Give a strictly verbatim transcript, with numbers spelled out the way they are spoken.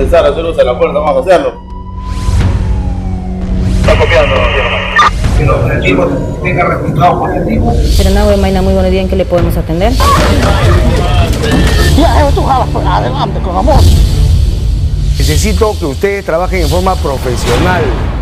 necesario hacer uso de la fuerza, vamos a hacerlo. Está copiando, que los objetivos tengan resultados positivos. Serenagüe Mayna, muy buenos días, ¿en qué le podemos atender? Ya, tú jalas por adelante, con amor. Necesito que ustedes trabajen en forma profesional.